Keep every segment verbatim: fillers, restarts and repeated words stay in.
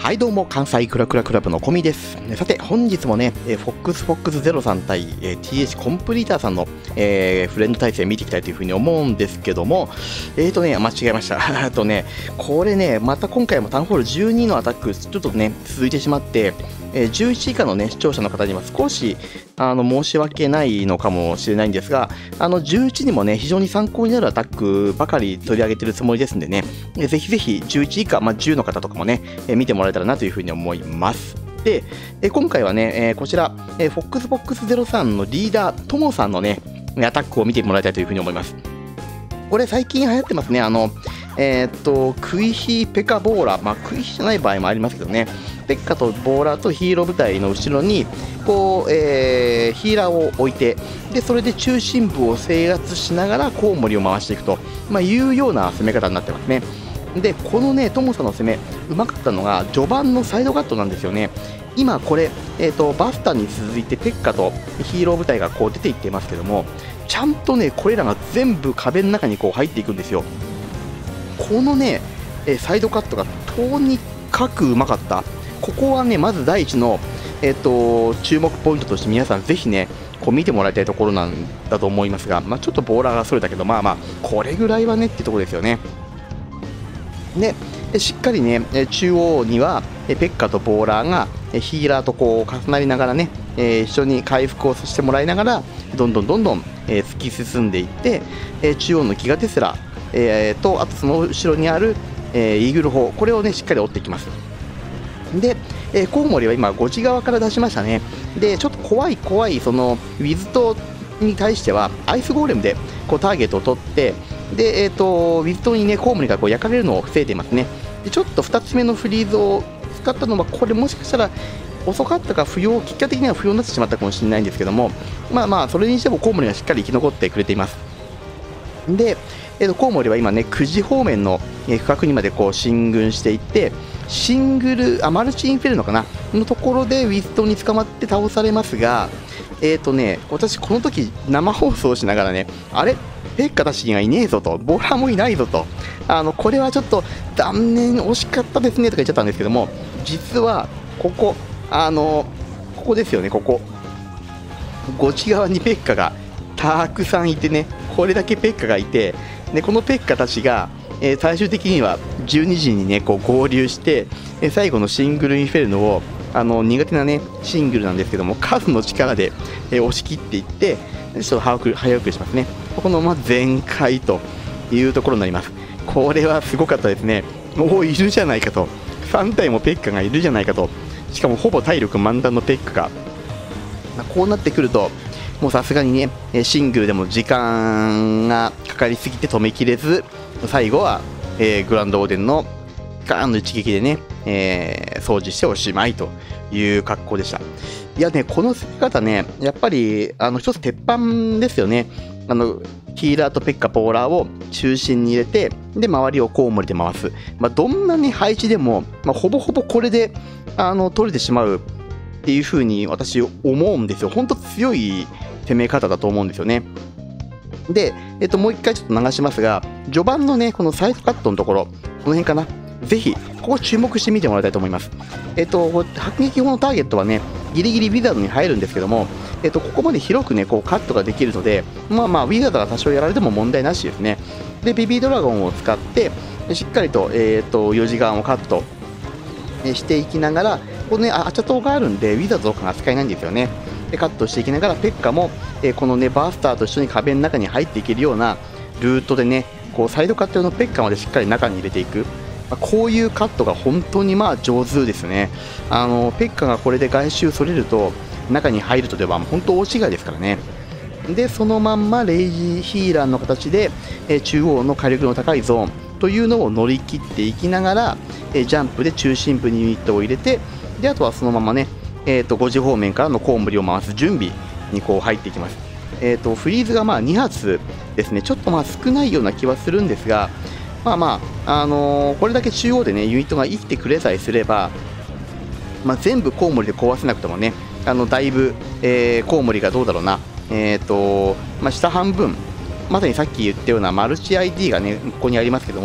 はいどうも、関西クラクラクラブのコミです。さて、本日もね、フォックスフォックスゼロさん対 ティーエイチ コンプリーターさんの、えー、フレンド対戦見ていきたいというふうに思うんですけども、えーとね、間違えました。あとね、これね、また今回もタウンホールじゅうにのアタック、ちょっとね、続いてしまって、えー、じゅういち以下のね、視聴者の方には少し、あの、申し訳ないのかもしれないんですが、あの、じゅういちにもね、非常に参考になるアタックばかり取り上げてるつもりですんでね、えー、ぜひぜひじゅういち以下、まあ、じゅうの方とかもね、えー、見てもらえたらなというふうに思います。で、えー、今回はね、えー、こちら、えー、フォックスフォックスゼロさんのリーダー、ともさんのね、アタックを見てもらいたいというふうに思います。これ最近流行ってますね。あの、えー、っと、クイヒペカボーラー、まあ、クイヒじゃない場合もありますけどね、ペッカとボーラーとヒーロー部隊の後ろに、こう、えー、ヒーラーを置いて、で、それで中心部を制圧しながらコウモリを回していくと、まあ、いうような攻め方になってますね。で、このね、トモさんの攻め、うまかったのが、序盤のサイドカットなんですよね。今これ、えー、とバスタに続いてペッカとヒーロー部隊がこう出ていってますけども、ちゃんとねこれらが全部壁の中にこう入っていくんですよ。このねサイドカットがとにかくうまかった。ここはねまず第一の、えー、と注目ポイントとして皆さんぜひねこう見てもらいたいところなんだと思いますが、まあ、ちょっとボーラーがそれたけどまあまあこれぐらいはねってところですよね。でしっかりね中央にはペッカとボーラーがヒーラーとこう重なりながらね、えー、一緒に回復をしてもらいながらどんどんどんどん、えー、突き進んでいって、えー、中央のギガテスラ、えー、とあとその後ろにある、えー、イーグル砲これをねしっかり追っていきます。で、えー、コウモリは今ごじ側から出しましたね。でちょっと怖い怖いそのウィズ島に対してはアイスゴーレムでこうターゲットを取ってで、えー、とウィズ島にねコウモリがこう焼かれるのを防いでいますね。でちょっとふたつめのフリーズを使ったのはこれもしかしたら遅かったか不要結果的には不要になってしまったかもしれないんですけども、まあまあそれにしてもコウモリがしっかり生き残ってくれています。で、えー、とコウモリは今ねくじ方面の区画にまでこう進軍していってシングルあマルチインフェルノかなのところでウィズ島に捕まって倒されますが、えっ、ー、とね私この時生放送しながらねあれペッカたちにはいねえぞとボーラーもいないぞとあのこれはちょっと残念惜しかったですねとか言っちゃったんですけども、実はここあのここですよね。ここごち側にペッカがたくさんいてねこれだけペッカがいてでこのペッカたちが、えー、最終的にはじゅうにじにねこう合流して、えー、最後のシングルインフェルノをあの苦手なねシングルなんですけども数の力で、えー、押し切っていってちょっと早く早送りしますね。このまま全開というところになります。これはすごかったですね。おおいるじゃないかとさん体もペッカがいるじゃないかと、しかもほぼ体力満タンのペッカが、まあ、こうなってくるともうさすがにねシングルでも時間がかかりすぎて止めきれず最後は、えー、グランドオーデンのガーンの一撃でね、えー、掃除しておしまいという格好でした。いやねこの攻め方ねやっぱりあの一つ鉄板ですよね。あのヒーラーとペッカボーラーを中心に入れてで周りをコウモリで回す、まあ、どんなに配置でも、まあ、ほぼほぼこれであの取れてしまうっていう風に私思うんですよ。本当強い攻め方だと思うんですよね。で、えっと、もう一回ちょっと流しますが序盤のねこのサイドカットのところこの辺かな、ぜひここ注目してみてもらいたいと思います。えっと迫撃砲のターゲットはねギリギリウィザードに入るんですけども、えっとここまで広くねこうカットができるのでまあまあウィザードが多少やられても問題なしですね。でベビードラゴンを使ってしっかりと、えっとよじ側をカットしていきながらこのねアチャ島があるんでウィザードとかが使えないんですよね。でカットしていきながらペッカも、えー、このねバースターと一緒に壁の中に入っていけるようなルートでねこうサイドカット用のペッカまでしっかり中に入れていく、まあ、こういうカットが本当にまあ上手ですね。あのペッカがこれで外周それると中に入るとでは本当大違いですからね。でそのまんまレイジーヒーラーの形で、えー、中央の火力の高いゾーンというのを乗り切っていきながら、えー、ジャンプで中心部にユニットを入れてであとはそのままねえー、とごじ方面からのコウモリを回す準備にこう入っていきます。えー、とフリーズがまあに発ですね。ちょっとまあ少ないような気はするんですがまあまあ、あのー、これだけ中央でねユニットが生きてくれさえすれば、まあ、全部コウモリで壊せなくてもねあのだいぶ、えー、コウモリがどうだろうな、えーとまあ、下半分まさにさっき言ったようなマルチ アイディー がねここにありますけども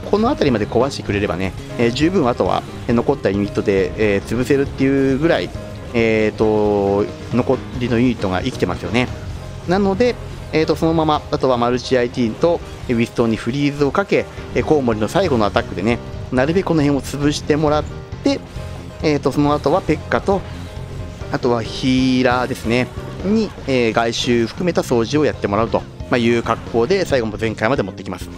この辺りまで壊してくれればね、えー、十分あとは残ったユニットで、えー、潰せるっていうぐらい、えー、と残りのユニットが生きてますよね。なので、えー、とそのままあとはマルチ アイティー とウィストンにフリーズをかけ、えー、コウモリの最後のアタックでねなるべくこの辺を潰してもらって、えー、とその後はペッカとあとはヒーラーですねに、えー、外周含めた掃除をやってもらうと、まあ、いう格好で最後も全開まで持ってきます。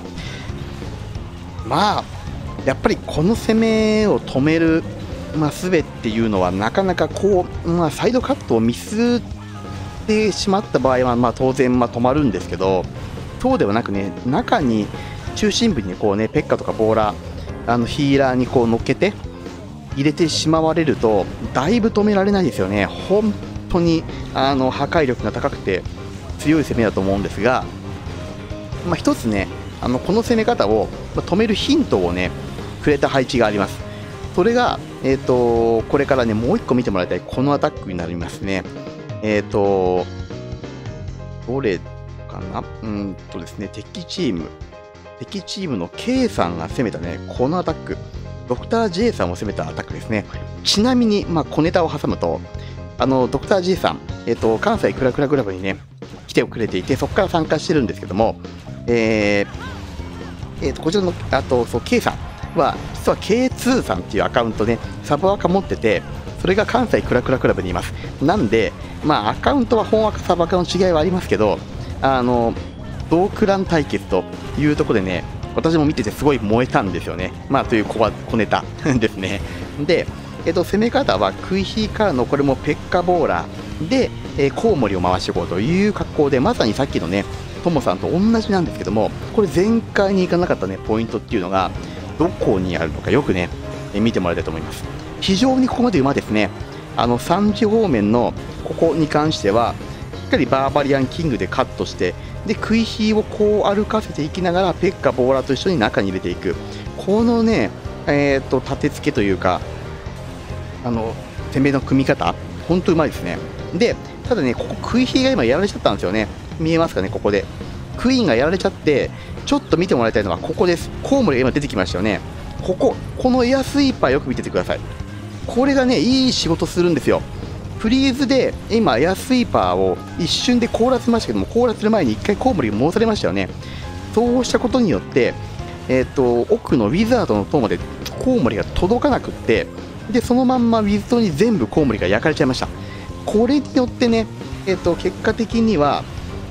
まあやっぱりこの攻めを止める、まあ、術っていうのはなかなかこう、まあ、サイドカットをミスってしまった場合は、まあ、当然まあ止まるんですけど、そうではなくね中に中心部にこうねペッカとかボーラーあのヒーラーにこう乗っけて入れてしまわれるとだいぶ止められないですよね。本当にあの破壊力が高くて強い攻めだと思うんですが、まあ、一つねあのこの攻め方を止めるヒントをねくれた配置があります。それが、えー、とこれからねもういっこ見てもらいたいこのアタックになりますね。えっ、ー、とどれかなうんとですね敵チーム敵チームの K さんが攻めたねこのアタック、ドクター J さんを攻めたアタックですね。ちなみに、まあ、小ネタを挟むとあのドクター J さん、えー、と関西クラクラクラブにね来てくれていてそこから参加してるんですけども、えーえー、とこちらのあとそう K さんは実は ケーツー さんっていうアカウントねサブアカ持ってて、それが関西クラクラクラブにいます。なんで、まあ、アカウントは本アカサブアカの違いはありますけど、あの同クラン対決というところでね私も見ててすごい燃えたんですよね。まあという小小ネタですね。で、えっと、攻め方はクイヒーからのこれもペッカボーラーで、えー、コウモリを回していこうという格好で、まさにさっきのねトモさんと同じなんですけども、これ全開に行かなかったねポイントっていうのがどこにあるのかよくね見てもらいたいと思います。非常にここまで馬ですね。あのさんじ方面のここに関してはしっかりバーバリアンキングでカットしてでクイヒーをこう歩かせていきながらペッカボーラと一緒に中に入れていくこのね、えー、と立て付けというかあの攻めの組み方本当うまいですね。でただねここクイヒーが今やられちゃったんですよね。見えますかね。ここでクイーンがやられちゃってちょっと見てもらいたいのはここです。コウモリが今出てきましたよね。こここのエアスイーパーよく見ててください。これがねいい仕事するんですよ。フリーズで今エアスイーパーを一瞬で凍らせましたけども、凍らせる前にいっかいコウモリが戻されましたよね。そうしたことによって、えー、と奥のウィザードの塔までコウモリが届かなくって、でそのまんまウィズドに全部コウモリが焼かれちゃいました。これによってね、えー、と結果的には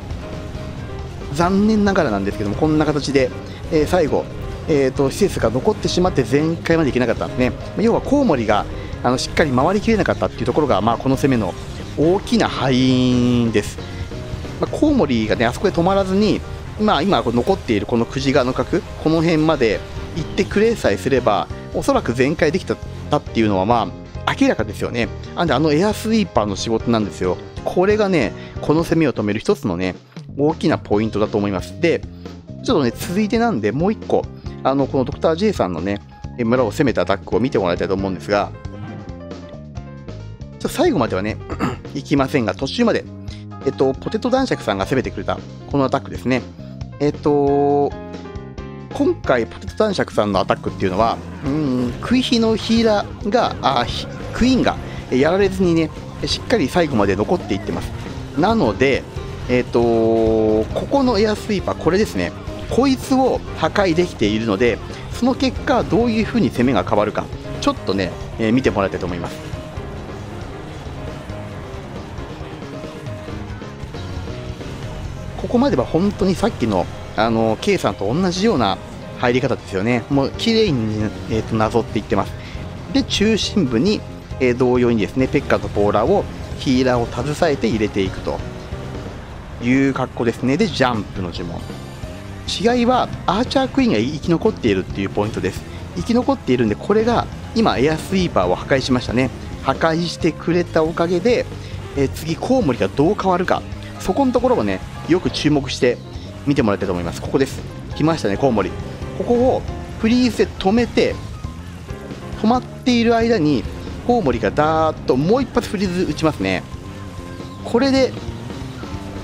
残念ながらなんですけどもこんな形で、えー、最後、えー、と施設が残ってしまって全開までいけなかったんですね。要はコウモリがあのしっかり回りきれなかったっていうところが、まあ、この攻めの大きな敗因です。まあ、コウモリがねあそこで止まらずに、まあ、今残っているこの久慈川の角この辺まで行ってくれさえすればおそらく全開できたっていうのはまあ明らかですよね。なんであのエアスイーパーの仕事なんですよ。これがねこの攻めを止める一つのね大きなポイントだと思います。でちょっとね続いてなんでもういっこあのこのドクター J さんのね村を攻めたアタックを見てもらいたいと思うんですが、ちょっと最後まではね行きませんが途中まで、えっと、ポテト男爵さんが攻めてくれたこのアタックですね。えっと今回ポテト男爵さんのアタックっていうのはうんクイヒのヒーラーがあクイーンがやられずにねしっかり最後まで残っていってます。なのでえっとここのエアスイーパーこれですね、こいつを破壊できているのでその結果どういう風に攻めが変わるかちょっとね、えー、見てもらいたいと思います。ここまでは本当にさっきのあの K さんと同じような入り方ですよね。もう綺麗に、えー、となぞっていってます。で中心部に、えー、同様にですねペッカとボーラーをヒーラーを携えて入れていくという格好ですね。でジャンプの呪文、違いはアーチャークイーンが生き残っているっていうポイントです。生き残っているんでこれが今エアスイーパーを破壊しましたね。破壊してくれたおかげで、えー、次コウモリがどう変わるかそこのところをねよく注目して見てもらいたいと思います。ここです。来ましたねコウモリ。ここをフリーズで止めて止まっている間にコウモリがダーッともう一発フリーズ打ちますね。これで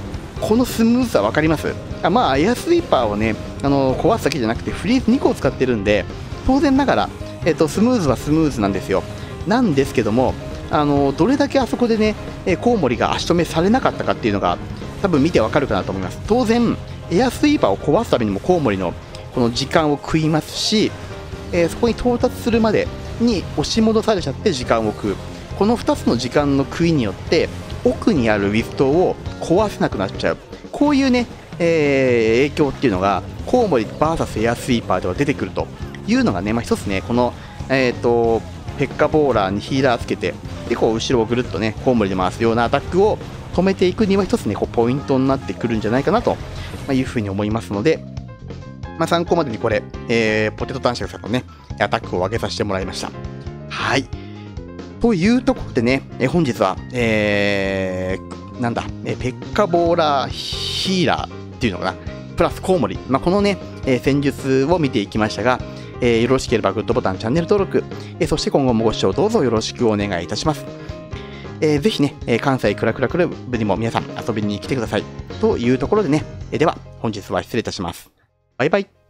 このスムーズさ分かります？あまあエアスイーパーをねあの壊すだけじゃなくてフリーズにこを使ってるんで、当然ながら、えっと、スムーズはスムーズなんですよ。なんですけども、あのどれだけあそこでね、えコウモリが足止めされなかったかっていうのが多分見てわかるかなと思います。当然エアスイーパーを壊すためにもコウモリのこの時間を食いますし、えー、そこに到達するまでに押し戻されちゃって時間を食う、このふたつの時間の食いによって奥にあるウィストを壊せなくなっちゃう、こういうね、えー、影響っていうのがコウモリ ブイエス エアスイーパーでは出てくるというのがね、まあ、一つねこの、えーとペッカボーラーにヒーラーつけて、でこう後ろをぐるっとねコウモリで回すようなアタックを止めていくには一つねこうポイントになってくるんじゃないかなというふうに思いますので、まあ、参考までにこれ、えー、ポテト男爵さんのねアタックを上げさせてもらいました。はい、というところでね、え本日は、えー、なんだ、えペッカボーラーヒーラーっていうのかな、プラスコウモリ、まあ、このね、えー、戦術を見ていきましたが、えー、よろしければグッドボタン、チャンネル登録、えー、そして今後もご視聴どうぞよろしくお願いいたします。えー、ぜひね、えー、関西クラクラクラブにも皆さん遊びに来てください。というところでね、えー、では本日は失礼いたします。バイバイ。